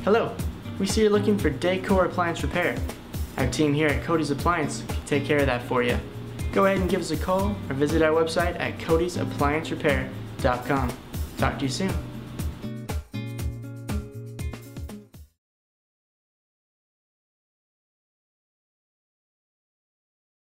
Hello, we see you're looking for Dacor Appliance repair. Our team here at Cody's Appliance can take care of that for you. Go ahead and give us a call or visit our website at codysappliancerepair.com. Talk to you soon.